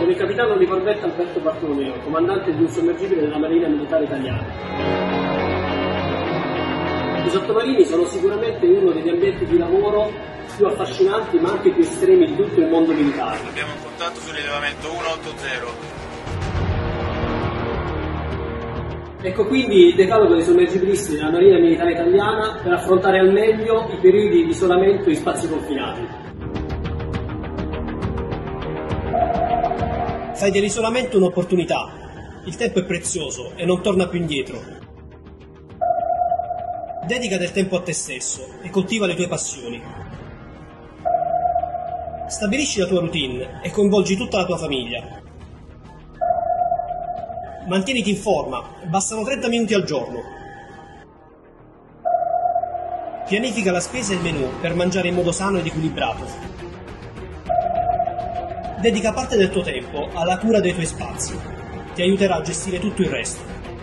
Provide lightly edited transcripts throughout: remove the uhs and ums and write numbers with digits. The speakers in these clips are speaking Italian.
sono il capitano di corbetta Alberto Bartolomeo, comandante di un sommergibile della Marina Militare Italiana. I sottomarini sono sicuramente uno degli ambienti di lavoro più affascinanti ma anche più estremi di tutto il mondo militare. Abbiamo un contatto sull'elevamento 180. Ecco quindi il decalogo dei sommergibilisti della Marina Militare Italiana per affrontare al meglio i periodi di isolamento in spazi confinati. Fai dell'isolamento un'opportunità. Il tempo è prezioso e non torna più indietro. Dedica del tempo a te stesso e coltiva le tue passioni. Stabilisci la tua routine e coinvolgi tutta la tua famiglia. Mantieniti in forma, bastano 30 minuti al giorno. Pianifica la spesa e il menù per mangiare in modo sano ed equilibrato. Dedica parte del tuo tempo alla cura dei tuoi spazi. Ti aiuterà a gestire tutto il resto.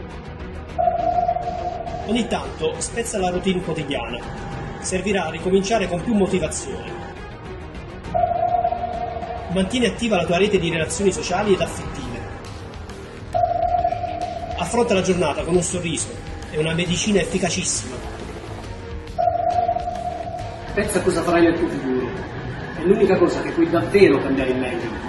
Ogni tanto spezza la routine quotidiana. Servirà a ricominciare con più motivazione. Mantieni attiva la tua rete di relazioni sociali ed affettive. Affronta la giornata con un sorriso, è una medicina efficacissima. Pensa a cosa farai nel tuo futuro, è l'unica cosa che puoi davvero cambiare in meglio.